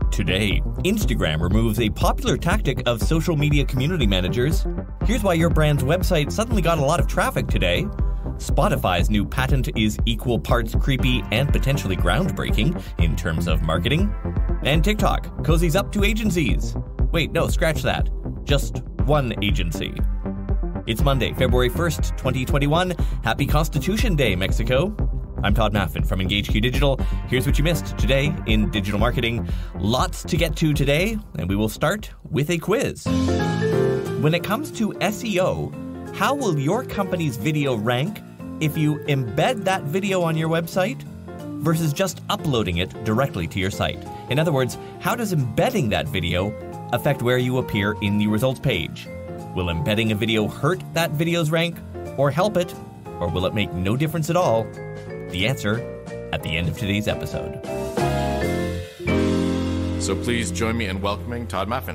Today, Instagram removes a popular tactic of social media community managers. Here's why your brand's website suddenly got a lot of traffic today. Spotify's new patent is equal parts creepy and potentially groundbreaking in terms of marketing. And TikTok cozies up to agencies. Wait, no, scratch that. Just one agency. It's Monday, February 1st, 2021. Happy Constitution Day, Mexico. I'm Todd Maffin from EngageQ Digital. Here's what you missed today in digital marketing. Lots to get to today, and we will start with a quiz. When it comes to SEO, how will your company's video rank if you embed that video on your website versus just uploading it directly to your site? In other words, how does embedding that video affect where you appear in the results page? Will embedding a video hurt that video's rank or help it, or will it make no difference at all? The answer at the end of today's episode. So please join me in welcoming Todd Maffin.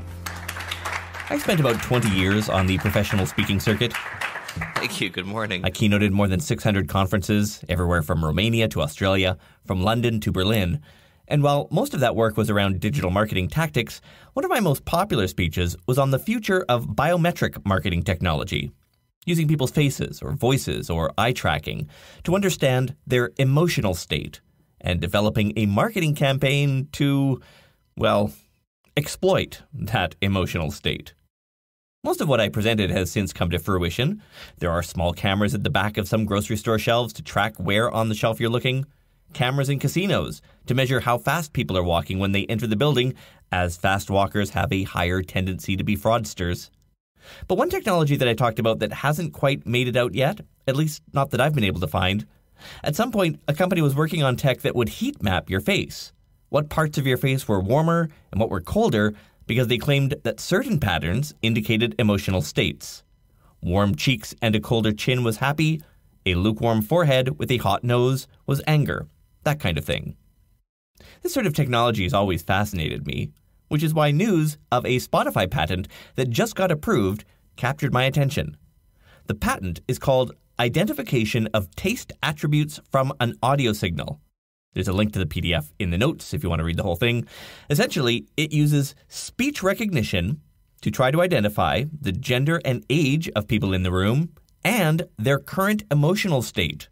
I spent about 20 years on the professional speaking circuit. Thank you. Good morning. I keynoted more than 600 conferences, everywhere from Romania to Australia, from London to Berlin. And while most of that work was around digital marketing tactics, one of my most popular speeches was on the future of biometric marketing technology, using people's faces or voices or eye tracking to understand their emotional state and developing a marketing campaign to, well, exploit that emotional state. Most of what I presented has since come to fruition. There are small cameras at the back of some grocery store shelves to track where on the shelf you're looking. Cameras in casinos to measure how fast people are walking when they enter the building, as fast walkers have a higher tendency to be fraudsters. But one technology that I talked about that hasn't quite made it out yet, at least not that I've been able to find. At some point, a company was working on tech that would heat map your face. What parts of your face were warmer and what were colder, because they claimed that certain patterns indicated emotional states. Warm cheeks and a colder chin was happy. A lukewarm forehead with a hot nose was anger. That kind of thing. This sort of technology has always fascinated me, which is why news of a Spotify patent that just got approved captured my attention. The patent is called Identification of Taste Attributes from an Audio Signal. There's a link to the PDF in the notes if you want to read the whole thing. Essentially, it uses speech recognition to try to identify the gender and age of people in the room and their current emotional state.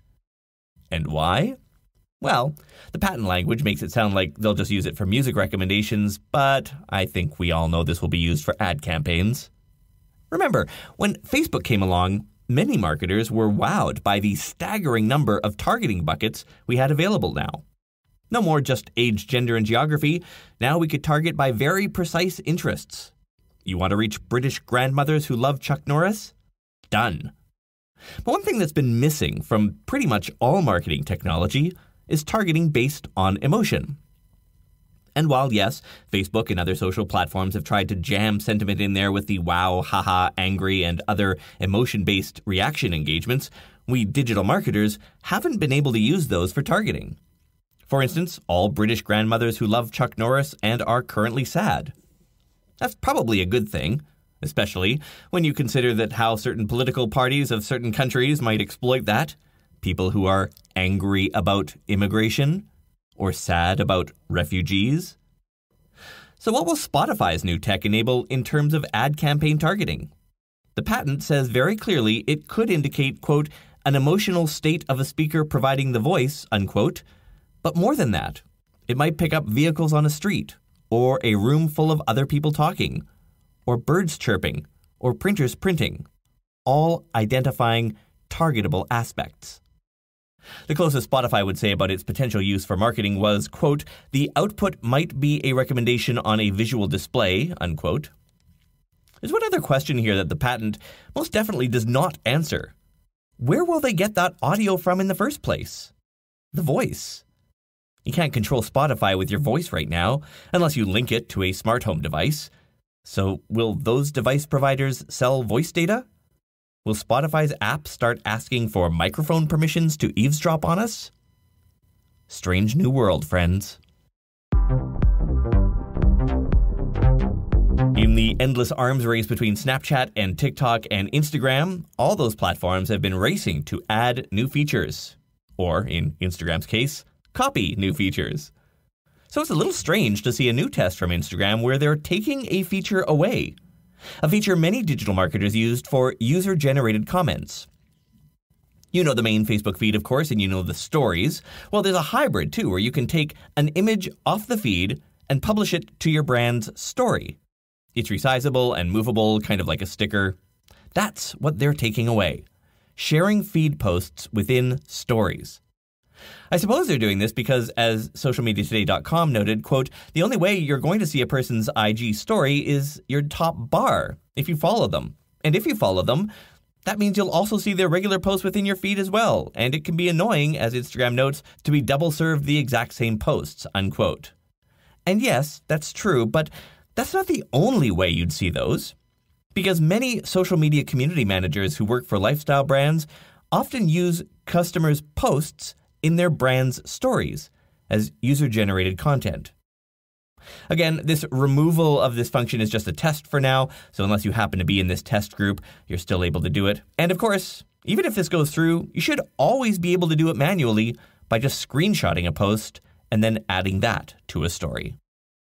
And why? Well, the patent language makes it sound like they'll just use it for music recommendations, but I think we all know this will be used for ad campaigns. Remember, when Facebook came along, many marketers were wowed by the staggering number of targeting buckets we had available now. No more just age, gender, and geography. Now we could target by very precise interests. You want to reach British grandmothers who love Chuck Norris? Done. But one thing that's been missing from pretty much all marketing technology is targeting based on emotion. And while, yes, Facebook and other social platforms have tried to jam sentiment in there with the wow, haha, angry, and other emotion-based reaction engagements, we digital marketers haven't been able to use those for targeting. For instance, all British grandmothers who love Chuck Norris and are currently sad. That's probably a good thing, especially when you consider that how certain political parties of certain countries might exploit that. People who are angry about immigration or sad about refugees. So what will Spotify's new tech enable in terms of ad campaign targeting? The patent says very clearly it could indicate, quote, an emotional state of a speaker providing the voice, unquote. But more than that, it might pick up vehicles on a street, or a room full of other people talking, or birds chirping, or printers printing, all identifying targetable aspects. The closest Spotify would say about its potential use for marketing was, quote, the output might be a recommendation on a visual display, unquote. There's one other question here that the patent most definitely does not answer. Where will they get that audio from in the first place? The voice. You can't control Spotify with your voice right now, unless you link it to a smart home device. So will those device providers sell voice data? Will Spotify's app start asking for microphone permissions to eavesdrop on us? Strange new world, friends. In the endless arms race between Snapchat and TikTok and Instagram, all those platforms have been racing to add new features. Or, in Instagram's case, copy new features. So it's a little strange to see a new test from Instagram where they're taking a feature away. A feature many digital marketers used for user-generated comments. You know the main Facebook feed, of course, and you know the stories. Well, there's a hybrid, too, where you can take an image off the feed and publish it to your brand's story. It's resizable and movable, kind of like a sticker. That's what they're taking away. Sharing feed posts within stories. I suppose they're doing this because, as socialmediatoday.com noted, quote, the only way you're going to see a person's IG story is your top bar, if you follow them. And if you follow them, that means you'll also see their regular posts within your feed as well, and it can be annoying, as Instagram notes, to be double-served the exact same posts, unquote. And yes, that's true, but that's not the only way you'd see those. Because many social media community managers who work for lifestyle brands often use customers' posts in their brand's stories as user-generated content. Again, this removal of this function is just a test for now, so unless you happen to be in this test group, you're still able to do it. And of course, even if this goes through, you should always be able to do it manually by just screenshotting a post and then adding that to a story.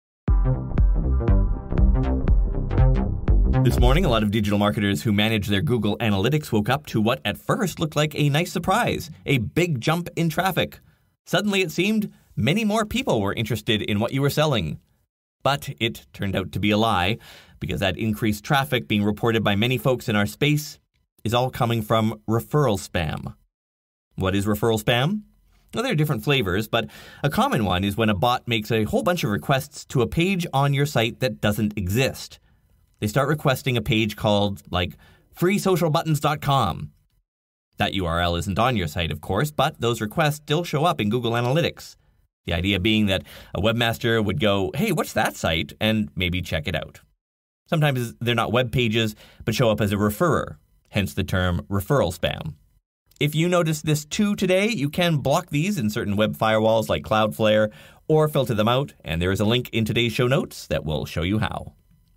This morning, a lot of digital marketers who manage their Google Analytics woke up to what at first looked like a nice surprise, a big jump in traffic. Suddenly, it seemed many more people were interested in what you were selling. But it turned out to be a lie, because that increased traffic being reported by many folks in our space is all coming from referral spam. What is referral spam? Well, there are different flavors, but a common one is when a bot makes a whole bunch of requests to a page on your site that doesn't exist. They start requesting a page called, like, freesocialbuttons.com. That URL isn't on your site, of course, but those requests still show up in Google Analytics. The idea being that a webmaster would go, hey, what's that site? And maybe check it out. Sometimes they're not web pages, but show up as a referrer, hence the term referral spam. If you notice this too today, you can block these in certain web firewalls like Cloudflare or filter them out, and there is a link in today's show notes that will show you how.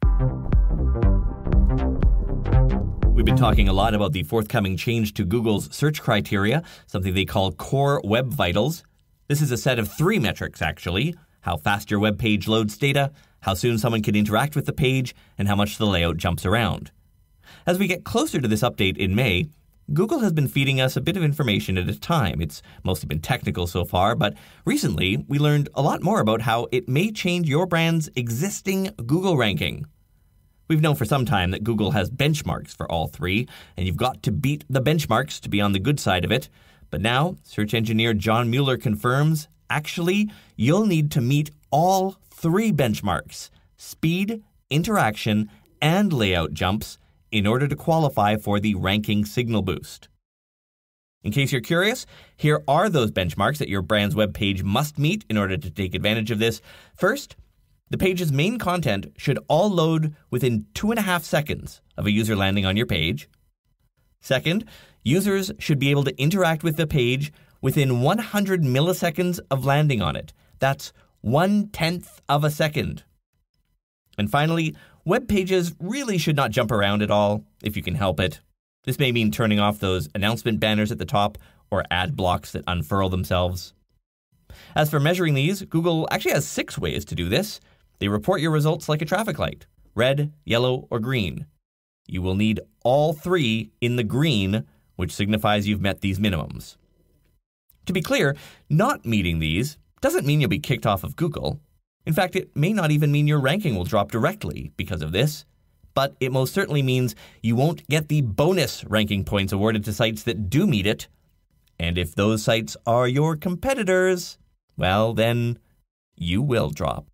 We've been talking a lot about the forthcoming change to Google's search criteria, something they call Core Web Vitals. This is a set of 3 metrics, actually: how fast your web page loads data, how soon someone can interact with the page, and how much the layout jumps around. As we get closer to this update in May, Google has been feeding us a bit of information at a time. It's mostly been technical so far, but recently we learned a lot more about how it may change your brand's existing Google ranking. We've known for some time that Google has benchmarks for all 3, and you've got to beat the benchmarks to be on the good side of it. But now, search engineer John Mueller confirms, actually, you'll need to meet all 3 benchmarks: speed, interaction, and layout jumps in order to qualify for the ranking signal boost. In case you're curious, here are those benchmarks that your brand's web page must meet in order to take advantage of this. First, the page's main content should all load within 2.5 seconds of a user landing on your page. Second, users should be able to interact with the page within 100 milliseconds of landing on it. That's 1/10 of a second. And finally, web pages really should not jump around at all, if you can help it. This may mean turning off those announcement banners at the top or ad blocks that unfurl themselves. As for measuring these, Google actually has 6 ways to do this. They report your results like a traffic light: red, yellow, or green. You will need all 3 in the green, which signifies you've met these minimums. To be clear, not meeting these doesn't mean you'll be kicked off of Google. In fact, it may not even mean your ranking will drop directly because of this. But it most certainly means you won't get the bonus ranking points awarded to sites that do meet it. And if those sites are your competitors, well, then you will drop.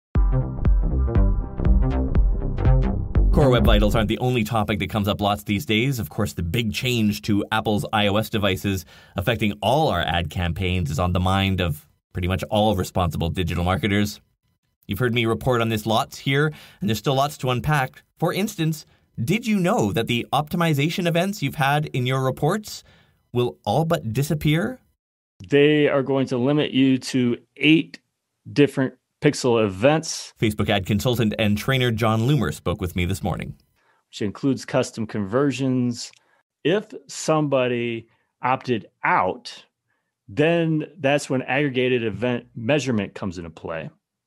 Core Web Vitals aren't the only topic that comes up lots these days. Of course, the big change to Apple's iOS devices affecting all our ad campaigns is on the mind of pretty much all responsible digital marketers. You've heard me report on this lots here, and there's still lots to unpack. For instance, did you know that the optimization events you've had in your reports will all but disappear? They are going to limit you to 8 different pixel events. Facebook ad consultant and trainer John Loomer spoke with me this morning. Which includes custom conversions. If somebody opted out, then that's when aggregated event measurement comes into play.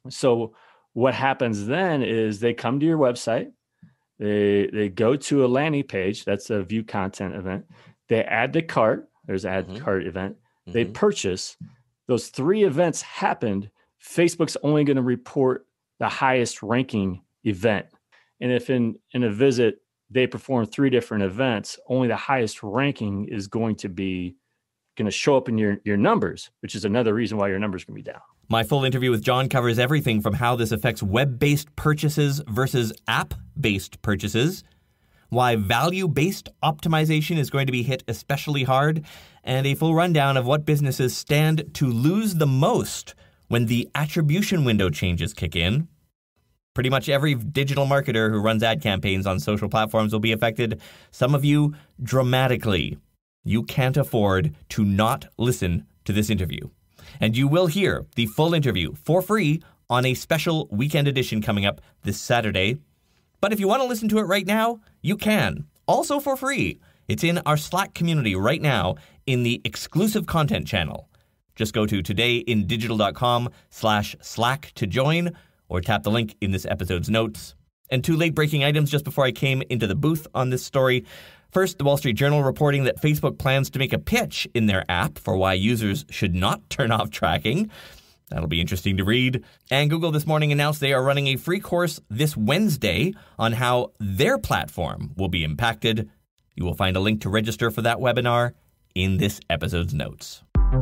So what happens then is they come to your website, they go to a landing page, that's a view content event, they add to cart, there's add cart event, they purchase. Those 3 events happened, Facebook's only going to report the highest ranking event. And if in a visit they perform 3 different events, only the highest ranking is going to show up in your numbers, which is another reason why your numbers can be down. My full interview with John covers everything from how this affects web-based purchases versus app-based purchases, why value-based optimization is going to be hit especially hard, and a full rundown of what businesses stand to lose the most when the attribution window changes kick in. Pretty much every digital marketer who runs ad campaigns on social platforms will be affected, some of you dramatically. You can't afford to not listen to this interview. And you will hear the full interview for free on a special weekend edition coming up this Saturday. But if you want to listen to it right now, you can. Also for free. It's in our Slack community right now in the exclusive content channel. Just go to todayindigital.com/Slack to join, or tap the link in this episode's notes. And 2 late-breaking items just before I came into the booth on this story. First, the Wall Street Journal reporting that Facebook plans to make a pitch in their app for why users should not turn off tracking. That'll be interesting to read. And Google this morning announced they are running a free course this Wednesday on how their platform will be impacted. You will find a link to register for that webinar in this episode's notes.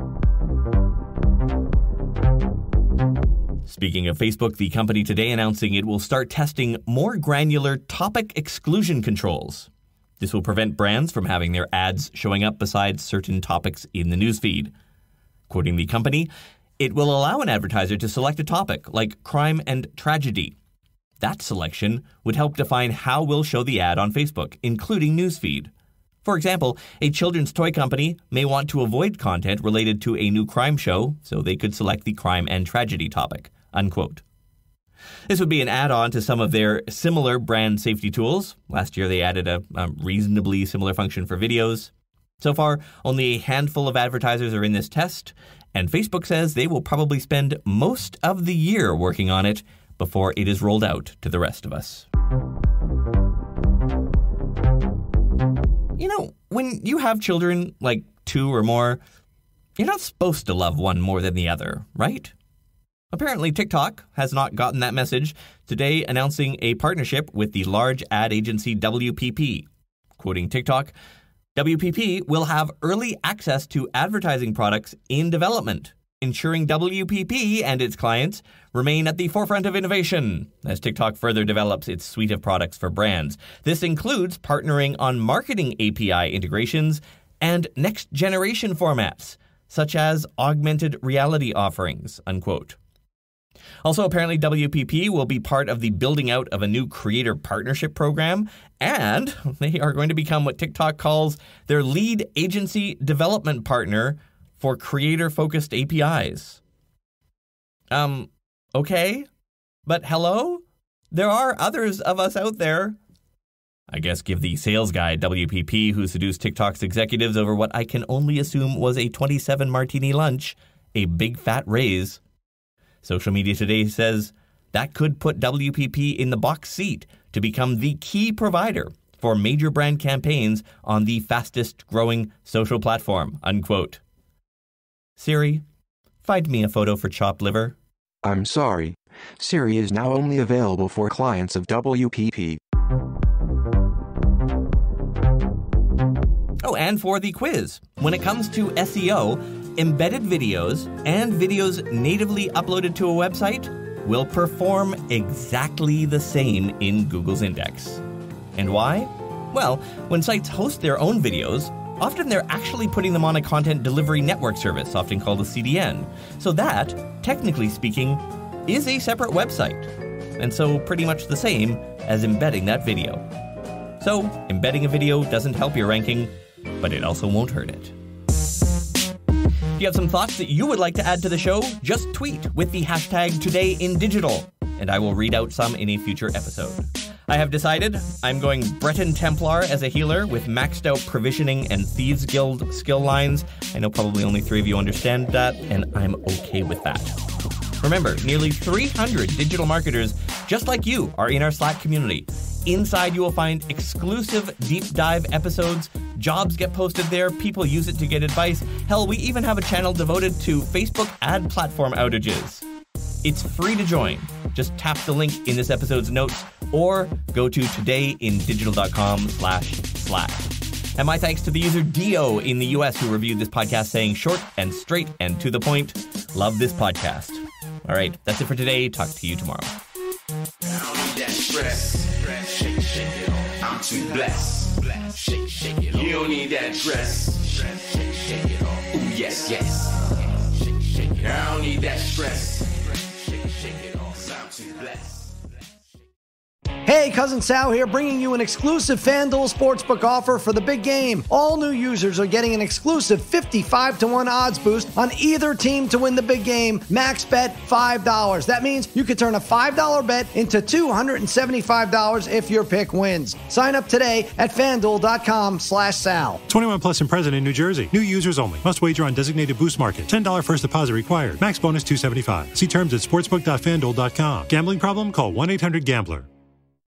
Speaking of Facebook, the company today announcing it will start testing more granular topic exclusion controls. This will prevent brands from having their ads showing up beside certain topics in the newsfeed. Quoting the company, it will allow an advertiser to select a topic like crime and tragedy. That selection would help define how we'll show the ad on Facebook, including newsfeed. For example, a children's toy company may want to avoid content related to a new crime show, so they could select the crime and tragedy topic, unquote. This would be an add-on to some of their similar brand safety tools. Last year, they added a reasonably similar function for videos. So far, only a handful of advertisers are in this test, and Facebook says they will probably spend most of the year working on it before it is rolled out to the rest of us. You know, when you have children, like 2 or more, you're not supposed to love one more than the other, right? Apparently, TikTok has not gotten that message, today announcing a partnership with the large ad agency WPP. Quoting TikTok, WPP will have early access to advertising products in development, ensuring WPP and its clients remain at the forefront of innovation as TikTok further develops its suite of products for brands. This includes partnering on marketing API integrations and next-generation formats, such as augmented reality offerings, unquote. Also, apparently, WPP will be part of the building out of a new creator partnership program, and they are going to become what TikTok calls their lead agency development partner for creator-focused APIs. Okay, but hello? There are others of us out there. I guess give the sales guy WPP, who seduced TikTok's executives over what I can only assume was a 27-martini lunch, a big fat raise. Social Media Today says that could put WPP in the box seat to become the key provider for major brand campaigns on the fastest growing social platform, unquote. Siri, find me a photo for chopped liver. I'm sorry. Siri is now only available for clients of WPP. Oh, and for the quiz. When it comes to SEO, embedded videos and videos natively uploaded to a website will perform exactly the same in Google's index. And why? Well, when sites host their own videos, often they're actually putting them on a content delivery network service, often called a CDN. So that, technically speaking, is a separate website, and so pretty much the same as embedding that video. So, embedding a video doesn't help your ranking, but it also won't hurt it. If you have some thoughts that you would like to add to the show, just tweet with the hashtag #TodayInDigital, and I will read out some in a future episode. I have decided I'm going Breton Templar as a healer with maxed out provisioning and Thieves Guild skill lines. I know probably only 3 of you understand that, and I'm okay with that. Remember, nearly 300 digital marketers just like you are in our Slack community. Inside, you will find exclusive deep dive episodes. Jobs get posted there. People use it to get advice. Hell, we even have a channel devoted to Facebook ad platform outages. It's free to join. Just tap the link in this episode's notes or go to todayindigital.com/Slack. And my thanks to the user Dio in the US who reviewed this podcast saying short and straight and to the point. Love this podcast. All right, that's it for today. Talk to you tomorrow. I'm too blessed. You don't need that dress. Ooh, yes, yes. I don't need that stress. I'm too blessed. Hey, Cousin Sal here, bringing you an exclusive FanDuel Sportsbook offer for the big game. All new users are getting an exclusive 55-1 odds boost on either team to win the big game. Max bet $5. That means you could turn a $5 bet into $275 if your pick wins. Sign up today at FanDuel.com/Sal. 21 plus and present in New Jersey. New users only. Must wager on designated boost market. $10 first deposit required. Max bonus $275. See terms at sportsbook.fanduel.com. Gambling problem? Call 1-800-GAMBLER.